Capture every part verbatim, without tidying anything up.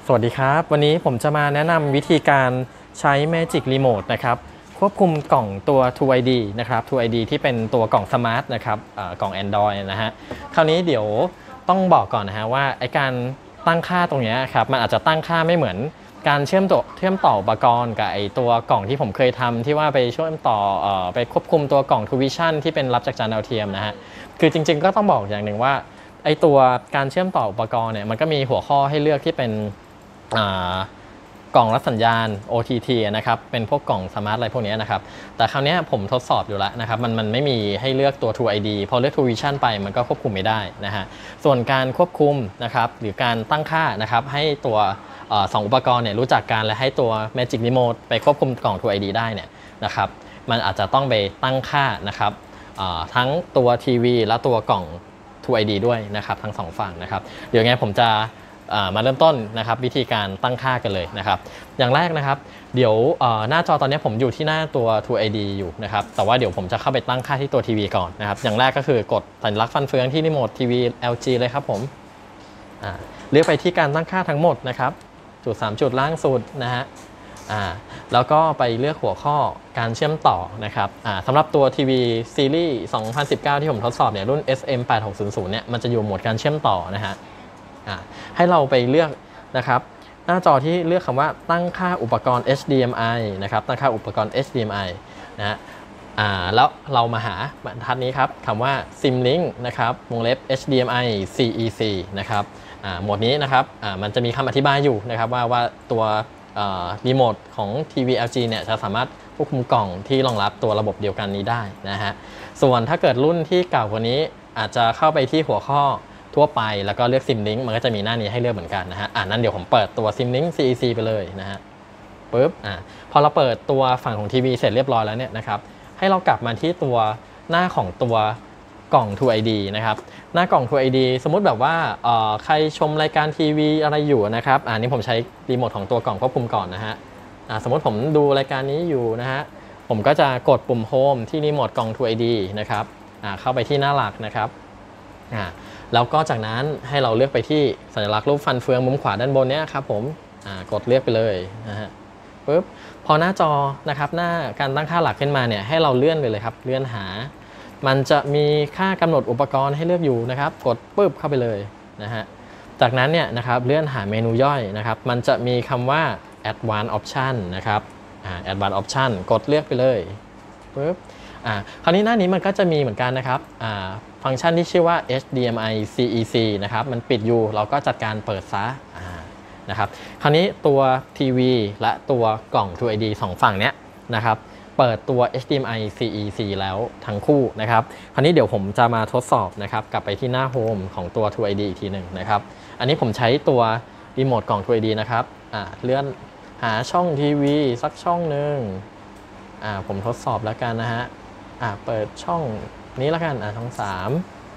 สวัสดีครับวันนี้ผมจะมาแนะนำวิธีการใช้ Magic Remote นะครับควบคุมกล่องตัว ทู ไอ ดี นะครับ ทู ไอ ดี ที่เป็นตัวกล่องสมาร์ทนะครับกล่อง Android นะฮะคราวนี้เดี๋ยวต้องบอกก่อนนะฮะว่าไอการตั้งค่าตรงนี้ครับมันอาจจะตั้งค่าไม่เหมือนการเชื่อมต่อเชื่อมต่ออุปกรณ์กับไอตัวกล่องที่ผมเคยทำที่ว่าไปช่วยต่อเอ่อไปควบคุมตัวกล่อง ทู Vision ที่เป็นรับจากจานดาวเทียมนะฮะคือจริงๆก็ต้องบอกอย่างหนึ่งว่าไอตัวการเชื่อมต่ออุปกรณ์เนี่ยมันก็มีหัวข้อให้เลือกที่เป็นกล่องรับสัญญาณ โอ ที ที นะครับเป็นพวกกล่องสมาร์ทอะไรพวกนี้นะครับแต่คราวนี้ผมทดสอบอยู่แล้วนะครับมันมันไม่มีให้เลือกตัว ทู ไอ ดี พอเลือก ทู Vision ไปมันก็ควบคุมไม่ได้นะฮะส่วนการควบคุมนะครับหรือการตั้งค่านะครับให้ตัวสองอุปกรณ์เนี่ยรู้จักกันและให้ตัว Magic Remote ไปควบคุมกล่อง ทู ไอ ดี ได้เนี่ยนะครับมันอาจจะต้องไปตั้งค่านะครับทั้งตัวทีวีและตัวกล่อง ทู ไอ ดี ด้วยนะครับทั้งสองฝั่งนะครับเดี๋ยวไงผมจะมาเริ่มต้นนะครับวิธีการตั้งค่ากันเลยนะครับอย่างแรกนะครับเดี๋ยวหน้าจอตอนนี้ผมอยู่ที่หน้าตัว ทู ไอ ดี อยู่นะครับแต่ว่าเดี๋ยวผมจะเข้าไปตั้งค่าที่ตัวทีวีก่อนนะครับอย่างแรกก็คือกดสัญลักษณ์ฟันเฟืองที่รีโมททีวี แอล จี เลยครับผมเลือกไปที่การตั้งค่าทั้งหมดนะครับจุดสามจุดล่างสุดนะฮะแล้วก็ไปเลือกหัวข้อการเชื่อมต่อนะครับสำหรับตัวทีวีซีรีส์สองพันสิบเก้าที่ผมทดสอบเนี่ยรุ่น เอส เอ็ม แปดหกศูนย์ศูนย์เนี่ยมันจะอยู่โหมดการเชื่อมต่อนะฮะให้เราไปเลือกนะครับหน้าจอที่เลือกคำว่าตั้งค่าอุปกรณ์ เอช ดี เอ็ม ไอ นะครับตั้งค่าอุปกรณ์ เอช ดี เอ็ม ไอ นะฮะแล้วเรามาหาบรรทัดนี้ครับคำว่า Simlink นะครับวงเล็บ เอช ดี เอ็ม ไอ ซี อี ซี นะครับหมวดนี้นะครับมันจะมีคำอธิบายอยู่นะครับว่าว่าตัวรีโมทของทีวี แอล จี เนี่ยจะสามารถควบคุมกล่องที่รองรับตัวระบบเดียวกันนี้ได้นะฮะส่วนถ้าเกิดรุ่นที่เก่ากว่านี้อาจจะเข้าไปที่หัวข้อทั่วไปแล้วก็เลือก Simlink มันก็จะมีหน้านี้ให้เลือกเหมือนกันนะฮะอ่านั้นเดี๋ยวผมเปิดตัว Simlink ซี อี ซี ไปเลยนะฮะปุ๊บอ่าพอเราเปิดตัวฝั่งของทีวีเสร็จเรียบร้อยแล้วเนี่ยนะครับให้เรากลับมาที่ตัวหน้าของตัวกล่อง ทู ไอ ดี นะครับหน้ากล่อง ทู ไอ ดี สมมุติแบบว่าใครชมรายการทีวีอะไรอยู่นะครับอันนี้ผมใช้รีโมทของตัวกล่องควบคุมก่อนนะฮะสมมติผมดูรายการนี้อยู่นะฮะผมก็จะกดปุ่มโฮมที่รีโมทกล่อง ทู ไอ ดี นะครับเข้าไปที่หน้าหลักนะครับแล้วก็จากนั้นให้เราเลือกไปที่สัญลักษณ์รูปฟันเฟืองมุมขวาด้านบนเนี้ยครับผมกดเลือกไปเลยนะฮะปุ๊บพอหน้าจอนะครับหน้าการตั้งค่าหลักขึ้นมาเนี่ยให้เราเลื่อนไปเลยครับเลื่อนหามันจะมีค่ากำหนดอุปกรณ์ให้เลือกอยู่นะครับกดปุ๊บเข้าไปเลยนะฮะจากนั้นเนี่ยนะครับเลื่อนหาเมนูย่อยนะครับมันจะมีคำว่า Advanced Option นะครับ Advanced Option กดเลือกไปเลยปุ๊บอ่าคราวนี้หน้านี้มันก็จะมีเหมือนกันนะครับอ่าฟังก์ชันที่ชื่อว่า เอช ดี เอ็ม ไอ ซี อี ซี นะครับมันปิดอยู่เราก็จัดการเปิดซะนะครับคราวนี้ตัวทีวีและตัวกล่อง ทู ไอ ดี สองฝั่งเนี้ยนะครับเปิดตัว เอช ดี เอ็ม ไอ ซี อี ซี แล้วทั้งคู่นะครับคราวนี้เดี๋ยวผมจะมาทดสอบนะครับกลับไปที่หน้าโฮมของตัว ทู ไอ ดี อีกทีหนึ่งนะครับอันนี้ผมใช้ตัวรีโมทกล่อง ทู ไอ ดี นะครับอ่าเลื่อนหาช่องทีวีสักช่องหนึ่งอ่าผมทดสอบแล้วกันนะฮะอ่าเปิดช่องนี้แล้วกันอ่ะช่องสาม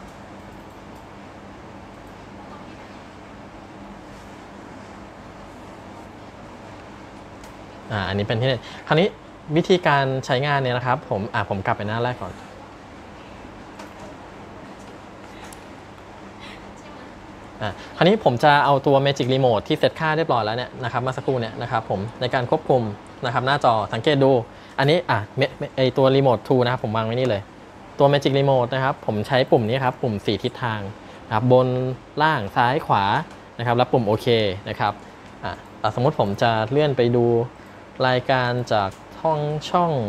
อ่าอันนี้เป็นที่นี่คราวนี้วิธีการใช้งานเนี่ยนะครับผมอ่าผมกลับไปหน้าแรกก่อนอ่าคราวนี้ผมจะเอาตัว Magic Remote ที่เซตค่าเรียบร้อยแล้วเนี่ยนะครับมาสักครู่เนี่ยนะครับผมในการควบคุมนะครับหน้าจอสังเกตดูอันนี้อ่ะไอตัว Remote ทู นะครับผมวางไว้นี่เลยตัว Magic Remote นะครับผมใช้ปุ่มนี้ครับปุ่มสี่ทิศทางนะครับบนล่างซ้ายขวานะครับแล้วปุ่มโอเคนะครับอ่าสมมติผมจะเลื่อนไปดูรายการจากช่องช่อง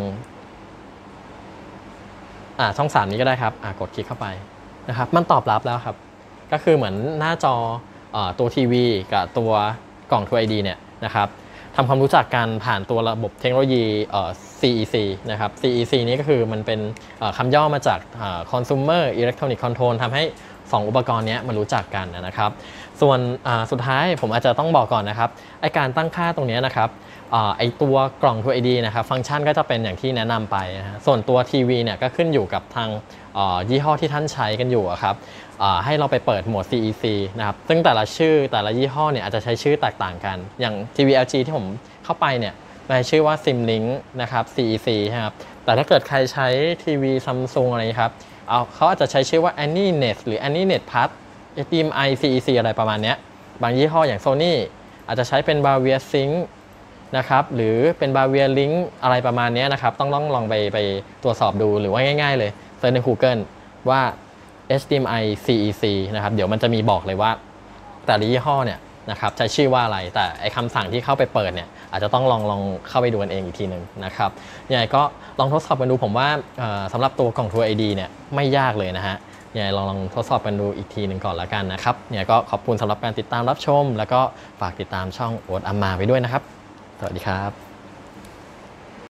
อ่าช่องสามนี้ก็ได้ครับอ่ากดคลิกเข้าไปนะครับมันตอบรับแล้วครับก็คือเหมือนหน้าจออ่ตัวทีวีกับตัวกล่อง ทู ไอ ดี เนี่ยนะครับทำความรู้จักกันผ่านตัวระบบเทคโนโลยี ซี อี ซี นะครับ ซี อี ซี นี้ก็คือมันเป็นคำย่อมาจาก Consumer Electronic Control ทำให้สองอุปกรณ์นี้มันรู้จักกันนะครับส่วนสุดท้ายผมอาจจะต้องบอกก่อนนะครับไอการตั้งค่าตรงนี้นะครับไอตัวกล่อง ทู ไอ ดี นะครับฟังก์ชันก็จะเป็นอย่างที่แนะนำไปนะฮะส่วนตัวทีวีเนี่ยก็ขึ้นอยู่กับทางยี่ห้อที่ท่านใช้กันอยู่ครับให้เราไปเปิดโหมด ซี อี ซี นะครับซึ่งแต่ละชื่อแต่ละยี่ห้อเนี่ยอาจจะใช้ชื่อแตกต่างกันอย่าง ที วี แอล จี ที่ผมเข้าไปเนี่ยมันชื่อว่า Simlink นะครับ ซี อี ซี ครับแต่ถ้าเกิดใครใช้ทีวี Samsung อะไรครับเอาเขาอาจจะใช้ชื่อว่า AnyNet หรือ AnyNet Plus เอช ดี เอ็ม ไอ ซี อี ซี อะไรประมาณนี้บางยี่ห้ออย่าง Sony อาจจะใช้เป็น Bravia Sync นะครับหรือเป็น Bravia Link อะไรประมาณนี้นะครับต้องต้องลองไปไปตรวจสอบดูหรือว่าง่ายๆเลยเซิร์ชใน Google ว่า เอช ดี เอ็ม ไอ ซี อี ซี นะครับเดี๋ยวมันจะมีบอกเลยว่าแต่ละยี่ห้อเนี่ยนะครับใช้ชื่อว่าอะไรแต่ไอคำสั่งที่เข้าไปเปิดเนี่ยอาจจะต้องลองลองเข้าไปดูกันเองอีกทีหนึ่งนะครับยังไงก็ลองทดสอบกันดูผมว่าสำหรับตัวกล่อง True ไอ ดี เนี่ยไม่ยากเลยนะฮะยังไงลองลองทดสอบกันดูอีกทีหนึ่งก่อนแล้วกันนะครับเนี่ยก็ขอบคุณสำหรับการติดตามรับชมแล้วก็ฝากติดตามช่องโอ๊ตอัมมาไปด้วยนะครับสวัสดีครับ